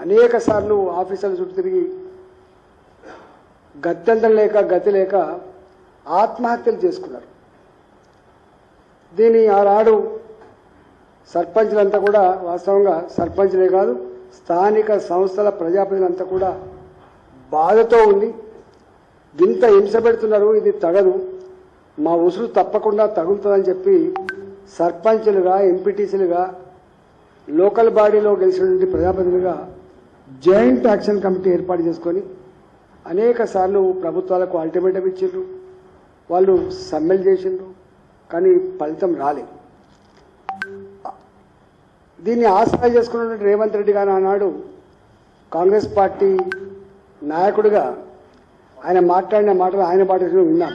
అనేక సార్లు ఆఫీసర్ల చుట్టూ తిరిగి గత్యంతరం లేక గతి లేక ఆత్మహత్యలు చేసుకున్నారు. దీని ఆనాడు సర్పంచ్లంతా కూడా వాస్తవంగా సర్పంచ్లే కాదు స్థానిక సంస్థల ప్రజాప్రతినిధులంతా కూడా బాధతో ఉంది. ఇంత హింస పెడుతున్నారు, ఇది తగదు, మా ఉసురు తప్పకుండా తగులుతుందని చెప్పి సర్పంచులుగా ఎంపీటీసీలుగా లోకల్ బాడీలో గెలిచినటువంటి ప్రజాప్రతినిధులుగా జాయింట్ యాక్షన్ కమిటీ ఏర్పాటు చేసుకొని అనేక సార్లు ప్రభుత్వాలకు అల్టిమేటం ఇచ్చిండ్రు, వాళ్ళు సమ్మెలు చేసిండ్రు, కానీ ఫలితం రాలేదు. దీన్ని ఆశ్రయ చేసుకున్నటువంటి రేవంత్ రెడ్డి గారు ఆనాడు కాంగ్రెస్ పార్టీ నాయకుడిగా ఆయన మాట్లాడిన మాటలు ఆయన పాటించడం విన్నాం.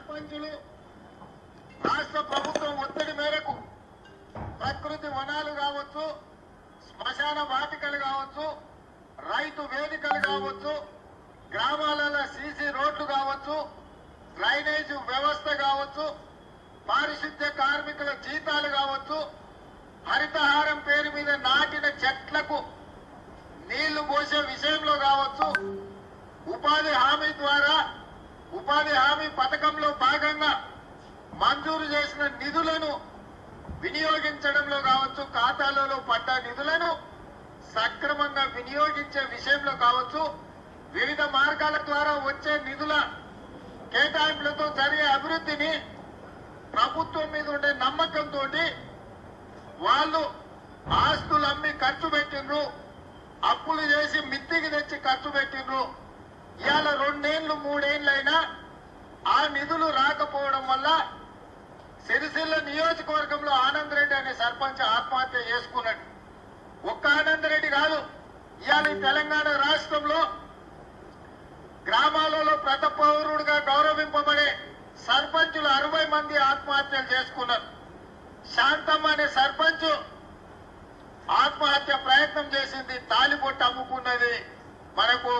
రాష్ట్ర ప్రభుత్వం ఒత్తిడి మేరకు ప్రకృతి వనాలు కావచ్చు, శ్మశాన వాటికలు కావచ్చు, రైతు వేదికలు కావచ్చు, గ్రామాలలో సీసీ రోడ్లు కావచ్చు, డ్రైనేజ్ వ్యవస్థ కావచ్చు, పారిశుద్ధ్య కార్మికుల జీతాలు కావచ్చు, హరితహారం పేరు మీద నాటిన చెట్లకు నీళ్లు పోసే విషయంలో కావచ్చు, ఉపాధి హామీ ద్వారా ఉపాధి హామీ పథకంలో భాగంగా మంజూరు చేసిన నిధులను వినియోగించడంలో కావచ్చు, ఖాతాలలో పడ్డ నిధులను సక్రమంగా వినియోగించే విషయంలో కావచ్చు, వివిధ మార్గాల ద్వారా వచ్చే నిధుల కేటాయింపులతో జరిగే అభివృద్ధిని ప్రభుత్వం మీద ఉండే నమ్మకంతో వాళ్ళు ఆస్తులు అమ్మి ఖర్చు పెట్టిండ్రు, అప్పులు చేసి మిత్తికి తెచ్చి ఖర్చు పెట్టిండ్రు. ఇవాళ 2 ఏళ్లు 3 ఏళ్లైనా ఆ నిధులు రాకపోవడం వల్ల సిరిసిల్ల నియోజకవర్గంలో ఆనంద్ రెడ్డి అనే సర్పంచ్ ఆత్మహత్య చేసుకున్నాడు. ఒక్క ఆనంద్ రెడ్డి కాదు, ఇవాళ తెలంగాణ రాష్ట్రంలో గ్రామాలలో ప్రతి పౌరుడుగా గౌరవింపబడే సర్పంచులు 60 మంది ఆత్మహత్యలు చేసుకున్నారు. శాంతమ్మ అనే సర్పంచ్ ఆత్మహత్య ప్రయత్నం చేసింది, తాలిబొట్టు అమ్ముకున్నది మనకు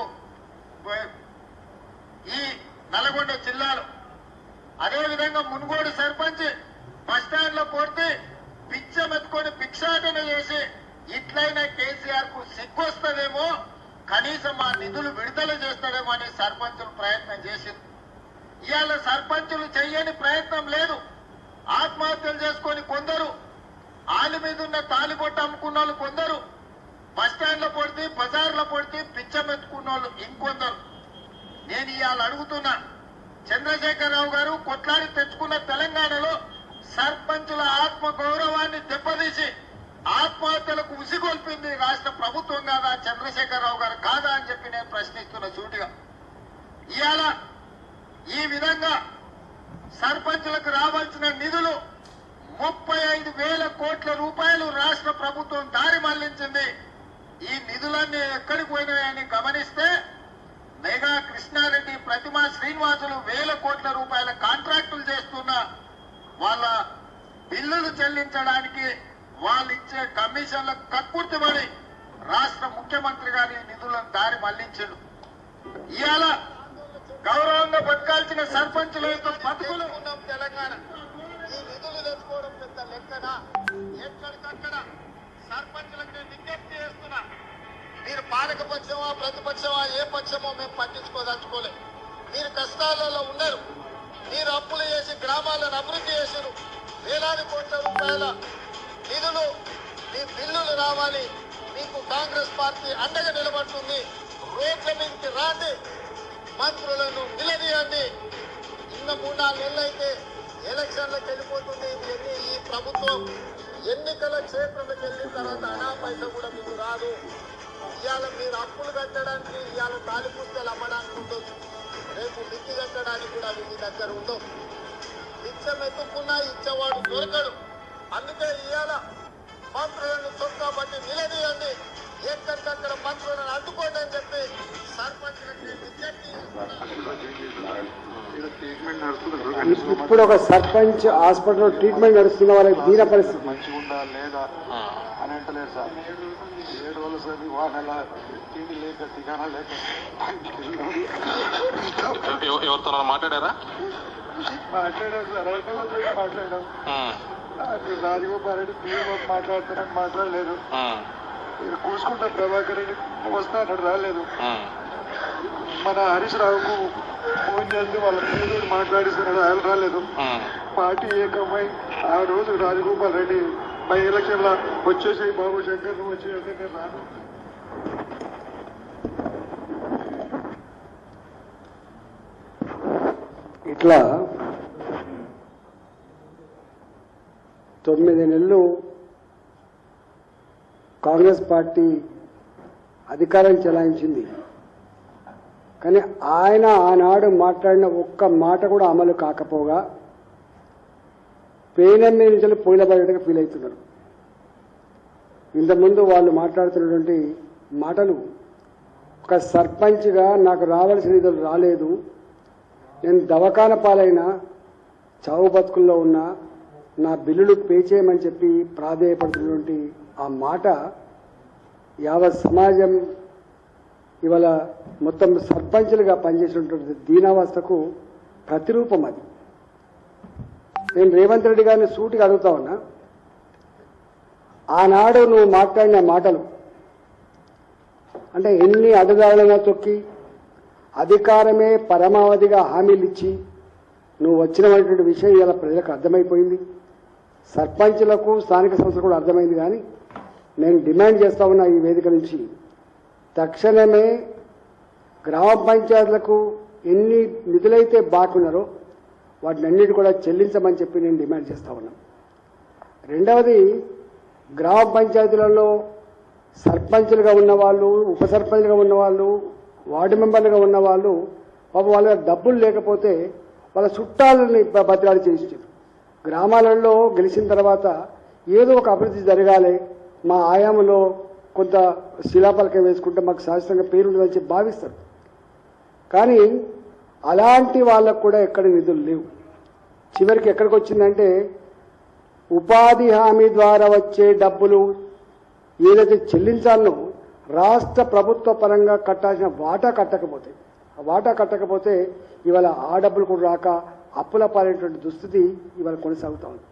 ఈ నల్గొండ జిల్లాలో. అదేవిధంగా మునుగోడు సర్పంచ్ బస్టాండ్ లో పోతే పిచ్చమెత్తుకొని భిక్షాటన చేసి ఇట్లయినా కేసీఆర్ కు సిగ్గొస్తుందేమో, కనీసం ఆ నిధులు విడుదల చేస్తాడేమో అని సర్పంచులు ప్రయత్నం చేసింది. ఇవాళ సర్పంచులు చెయ్యని ప్రయత్నం లేదు. ఆత్మహత్యలు చేసుకొని కొందరు, ఆలి మీద ఉన్న తాలిబొట్టు అమ్ముకున్న వాళ్ళు కొందరు, బస్టాండ్ లో పడితే బజార్లో పడితే పిచ్చమెత్తుకున్న వాళ్ళు ఇంకొందరు. నేను ఇవాళ అడుగుతున్నా, చంద్రశేఖరరావు గారు కొట్లాడి తెచ్చుకున్న తెలంగాణలో సర్పంచుల ఆత్మ గౌరవాన్ని దెబ్బతీసి ఆత్మహత్యలకు ఉసిగొల్పింది రాష్ట్ర ప్రభుత్వం కాదా, చంద్రశేఖరరావు గారు కాదా అని చెప్పి నేను ప్రశ్నిస్తున్న సూటిగా. ఇవాళ ఈ విధంగా సర్పంచులకు రావాల్సిన నిధులు 35,000 కోట్ల రూపాయలు రాష్ట్ర ప్రభుత్వం దారి మళ్లించింది. ఈ నిధులన్నీ ఎక్కడికి పోయినాయని గమనిస్తే మెగా కృష్ణారెడ్డి, ప్రతిమా శ్రీనివాసులు 1000 కోట్ల రూపాయల కాంట్రాక్టులు చేస్తున్న వాళ్ళ బిల్లులు చెల్లించడానికి వాళ్ళు ఇచ్చే కమిషన్లకు కక్కుర్తిపడి రాష్ట్ర ముఖ్యమంత్రి గారి నిధులను దారి మళ్లించాడు. ఇవాళ గౌరవంగా బతకాల్సిన సర్పంచుల యొక్క బతుకులు ఉన్నాం తెలంగాణ. ఈ నిధులు తెచ్చుకోవడం పెద్ద లెక్కన ఎక్కడికక్కడ సర్పంచులకు నేను విజ్ఞప్తి చేస్తున్నా, మీరు పాలకపక్షమా ప్రతిపక్షమా ఏ పక్షమో మేము పట్టించుకోదలుచుకోలే. మీరు కష్టాలలో ఉన్నారు, మీరు అప్పులు చేసి గ్రామాలను అభివృద్ధి చేశారు. వేలాది కోట్ల రూపాయల నిధులు మీ బిల్లులు రావాలి. మీకు కాంగ్రెస్ పార్టీ అండగా నిలబడుతుంది. రోడ్ల మీదకి రాండి, మంత్రులను నిలదీయండి. ఇన్న 3-4 నెలలు అయితే ఎలక్షన్లకు వెళ్ళిపోతుంది. ఈ ప్రభుత్వం ఎన్నికల క్షేత్రంలోకి వెళ్ళిన తర్వాత అనా పైసా కూడా మీకు రాదు. ఇవాళ మీరు అప్పులు కట్టడానికి, ఇవాళ తాలి పుస్తకాలు అమ్మడానికి ఉండొచ్చు, రేపు మిత్తి కట్టడానికి కూడా మీ దగ్గర ఉండవు. నిత్యం ఎత్తుకున్నా ఇచ్చేవాడు దొరకడు. అందుకే ఇవాళ మంత్రులను చొక్కా బట్టి నిలదీయండి, ఎక్కడికక్కడ మంత్రులను అడ్డుకోండి అని చెప్పి సర్పంచులకి విజ్ఞప్తి. ఇప్పుడు ఒక సర్పంచ్ హాస్పిటల్లో ట్రీట్మెంట్ నడుస్తున్న వాళ్ళకి దీన పరిస్థితి మంచిగా ఉందా లేదా అని అంటలేదు సార్. 7 రోజులు సార్ వాహనాల తిండి లేక టికానా లేక ఎవరితో మాట్లాడారా? మాట్లాడారు సార్, మాట్లాడాం. రాజగోపాల్ రెడ్డి మాట్లాడుతున్నా మాట్లాడలేదు. కూసుకుంటా ప్రభాకర్ రెడ్డి వస్తా అన్నాడు, రాలేదు. మన హరీష్ రావుకు ఫోన్ చేస్తే వాళ్ళ పేరు మాట్లాడిస్తున్నాడు, ఆయన రాలేదు. పార్టీ ఏకమై ఆ రోజు రాజగోపాల్ రెడ్డి బై ఎలక్షన్ లా వచ్చేసి బాబు శంకర్ నువ్వు వచ్చి అంటే నేను రాను. ఇట్లా 9 నెలలు కాంగ్రెస్ పార్టీ అధికారం చెలాయించింది. కానీ ఆయన ఆనాడు మాట్లాడిన ఒక్క మాట కూడా అమలు కాకపోగా పేనం మీద నుంచి పోయిలబడేట్టుగా ఫీల్ అవుతున్నారు. ఇంతకుముందు వాళ్ళు మాట్లాడుతున్నటువంటి మాటలు, ఒక సర్పంచ్గా నాకు రావాల్సిన నిధులు రాలేదు, నేను దవాఖాన పాలైన చావు బతుకుల్లో ఉన్న నా బిల్లులు పే చేయమని చెప్పి ప్రాధేయపడుతున్నటువంటి ఆ మాట యావత్ సమాజం ఇవాళ మొత్తం సర్పంచులుగా పనిచేసినటువంటి దీనావస్థకు ప్రతిరూపం. అది నేను రేవంత్ రెడ్డి గారిని సూటిగా అడుగుతా ఉన్నా, ఆనాడు నువ్వు మాట్లాడిన మాటలు అంటే ఎన్ని అడుగాళ్ళైనా తొక్కి అధికారమే పరమావధిగా హామీలు ఇచ్చి నువ్వు వచ్చినటువంటి విషయం ఇలా ప్రజలకు అర్థమైపోయింది, సర్పంచులకు స్థానిక సంస్థలు కూడా అర్థమైంది. కానీ నేను డిమాండ్ చేస్తా ఉన్నా ఈ వేదిక నుంచి, తక్షణమే గ్రామ పంచాయతీలకు ఎన్ని నిధులైతే బాకున్నారో వాటిని అన్నిటి కూడా చెల్లించమని చెప్పి నేను డిమాండ్ చేస్తా ఉన్నా. రెండవది, గ్రామ పంచాయతీలలో సర్పంచులుగా ఉన్నవాళ్ళు, ఉప సర్పంచ్లుగా ఉన్నవాళ్ళు, వార్డు మెంబర్లుగా ఉన్నవాళ్ళు పాపం వాళ్ళ డబ్బులు లేకపోతే వాళ్ళ చుట్టాలని బతిలాడి చేయించారు. గ్రామాలలో గెలిచిన తర్వాత ఏదో ఒక అభివృద్ధి జరగాలి, మా ఆయామంలో కొంత శిలాపలకం వేసుకుంటే మాకు శాశ్వతంగా పేరుంటుందని చెప్పి భావిస్తారు. కానీ అలాంటి వాళ్ళకు కూడా ఎక్కడ నిధులు లేవు. చివరికి ఎక్కడికి వచ్చిందంటే ఉపాధి హామీ ద్వారా వచ్చే డబ్బులు ఏదైతే చెల్లించాలనో రాష్ట్ర ప్రభుత్వ పరంగా కట్టాల్సిన వాటా కట్టకపోతే ఇవాళ ఆ డబ్బులు కూడా రాక అప్పుల పాలైనటువంటి దుస్థితి ఇవాళ కొనసాగుతా ఉంది.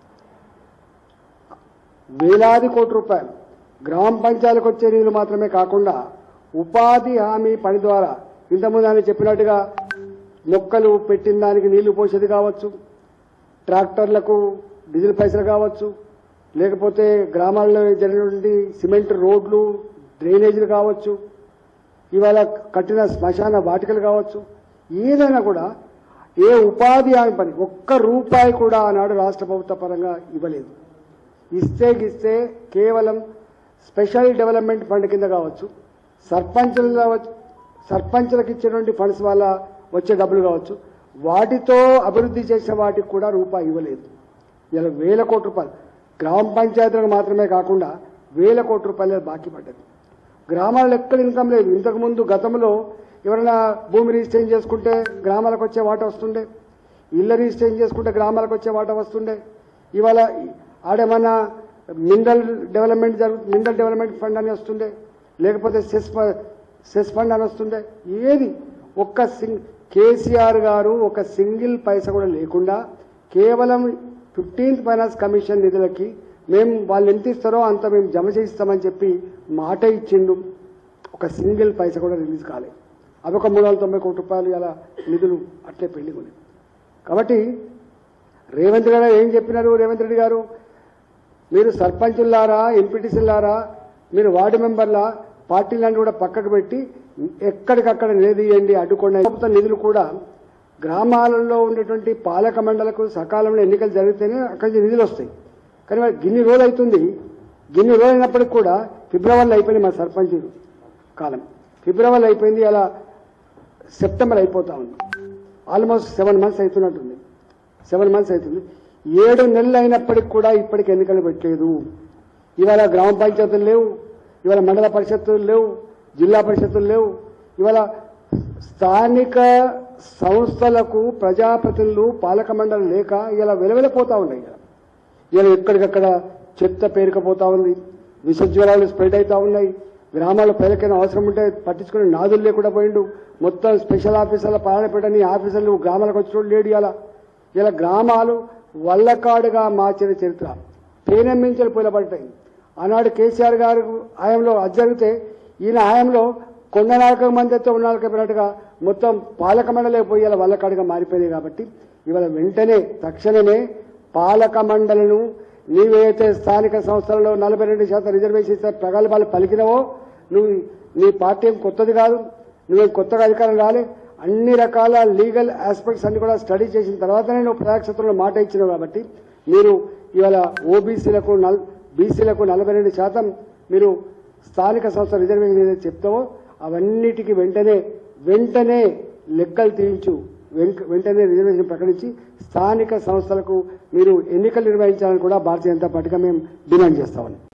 వేలాది కోట్ల రూపాయలు గ్రామ పంచాయతీలకు వచ్చే నిధులు మాత్రమే కాకుండా ఉపాధి హామీ పని ద్వారా ఇంతకుముందు ఆయన చెప్పినట్టుగా మొక్కలు పెట్టిన దానికి నీళ్లు పోసేది కావచ్చు, ట్రాక్టర్లకు డీజిల్ పైసలు కావచ్చు, లేకపోతే గ్రామాల్లో జరిగినటువంటి సిమెంట్ రోడ్లు డ్రైనేజీలు కావచ్చు, ఇవాళ కట్టిన శ్మశాన వాటికలు కావచ్చు, ఏదైనా కూడా ఏ ఉపాధి హామీ పని ఒక్క రూపాయి కూడా ఆనాడు రాష్ట్ర ప్రభుత్వ పరంగా ఇవ్వలేదు. ఇస్తే కేవలం స్పెషల్ డెవలప్మెంట్ ఫండ్ కింద కావచ్చు, సర్పంచులకు ఇచ్చినటువంటి ఫండ్స్ వల్ల వచ్చే డబ్బులు కావచ్చు, వాటితో అభివృద్ధి చేసిన వాటికి కూడా రూపాయి ఇవ్వలేదు. ఇలా వేల కోట్ల రూపాయలు గ్రామ పంచాయతీలకు మాత్రమే కాకుండా వేల కోట్ల రూపాయలు బాకీ పడ్డది. గ్రామాల్లో ఎక్కడ ఇన్కమ్ లేదు. ఇంతకుముందు గతంలో ఎవరైనా భూమి రిజిస్ట్రేషన్ చేసుకుంటే గ్రామాలకు వచ్చే వాటా వస్తుండే, ఇళ్ళ రిజిస్ట్రేషన్ చేసుకుంటే గ్రామాలకు వచ్చే వాటా వస్తుండే. ఇవాళ ఆడేమన్నా మినరల్ డెవలప్మెంట్ ఫండ్ అని వస్తుండే, లేకపోతే సెస్ ఫండ్ అని వస్తుండే. ఏది ఒక్క కేసీఆర్ గారు ఒక సింగిల్ పైసా కూడా లేకుండా కేవలం 15th ఫైనాన్స్ కమిషన్ నిధులకి మేము వాళ్ళు ఎంత ఇస్తారో అంత మేము జమ చేయిస్తామని చెప్పి మాట ఇచ్చిండు. ఒక సింగిల్ పైసా కూడా రిలీజ్ కాలేదు. అదొక 390 కోట్ల రూపాయలు ఇలా నిధులు అట్లే పెండింగ్ ఉన్నాయి. కాబట్టి రేవంత్ గారు ఏం చెప్పినారు? రేవంత్ రెడ్డి గారు, మీరు సర్పంచులారా, ఎంపీటీసీలారా, మీరు వార్డు మెంబర్ల పార్టీలన్నీ కూడా పక్కకు పెట్టి ఎక్కడికక్కడ నిలదీయండి, అడ్డుకోండి. ప్రభుత్వ నిధులు కూడా గ్రామాలలో ఉండేటువంటి పాలక మండలకు సకాలంలో ఎన్నికలు జరిగితేనే అక్కడి నుంచి నిధులు వస్తాయి. కానీ మరి గిన్ని రోజులు అవుతుంది, గిన్ని రోజులు అయినప్పటికి కూడా ఫిబ్రవరిలో అయిపోయింది మా సర్పంచ్ కాలం. ఫిబ్రవరిలో అయిపోయింది, అలా సెప్టెంబర్ అయిపోతా ఉంది. Almost 7 months అవుతున్నట్టుంది. 7 months అవుతుంది. 7 నెలలు అయినప్పటికి కూడా ఇప్పటికి ఎన్నికలు పెట్టలేదు. ఇవాళ గ్రామ పంచాయతీలు లేవు, ఇవాళ మండల పరిషత్తులు లేవు, జిల్లా పరిషత్తులు లేవు. ఇవాళ స్థానిక సంస్థలకు ప్రజాప్రతినిధులు పాలక మండలి లేక ఇలా వెలవెలపోతా ఉన్నాయి. ఇలా ఎక్కడికక్కడ చెత్త పేరుకపోతా ఉంది, విషజ్వరాలు స్ప్రెడ్ అవుతా ఉన్నాయి. గ్రామాల్లో ప్రజలకైనా అవసరం ఉంటే పట్టించుకుని నాదులు లేకుండా పోయిండు. మొత్తం స్పెషల్ ఆఫీసర్ల పాలన పెట్టని ఆఫీసర్లు గ్రామాలకు వచ్చినోడు లేడు. ఇలా గ్రామాలు వల్లకాడుగా మార్చిన చరిత్ర పేనెమ్మించలు పోయినపడ్డాయి. ఆనాడు కేసీఆర్ గారు హయాంలో అది జరిగితే ఈయన హయాంలో కొండ నాయక మందితో ఉన్నట్టుగా మొత్తం పాలక మండలే పోయి ఇలా వల్లకాడిగా మారిపోయినాయి. కాబట్టి ఇవాళ వెంటనే తక్షణమే పాలక మండలను నీవేదైతే స్థానిక సంస్థలలో 42% రిజర్వేషన్ ఇస్తే ప్రగల్భాలు పలికినవో నువ్వు నీ పార్టీ ఏం కొత్తది కాదు, నువ్వేం కొత్తగా అధికారం రాలే, అన్ని రకాల లీగల్ ఆస్పెక్ట్స్ అన్ని కూడా స్టడీ చేసిన తర్వాతనే నువ్వు ప్రజాక్షేత్రంలో మాట ఇచ్చినావు. కాబట్టి మీరు ఇవాళ ఓబీసీలకు బీసీలకు 42% మీరు స్థానిక సంస్థ రిజర్వేషన్ ఏదైతే చెప్తావో అవన్నిటికీ వెంటనే లెక్కలు తీయించు, వెంటనే రిజర్వేషన్ ప్రకటించి స్థానిక సంస్థలకు మీరు ఎన్నికలు నిర్వహించాలని కూడా భారతీయ జనతా పార్టీగా మేము డిమాండ్ చేస్తామని.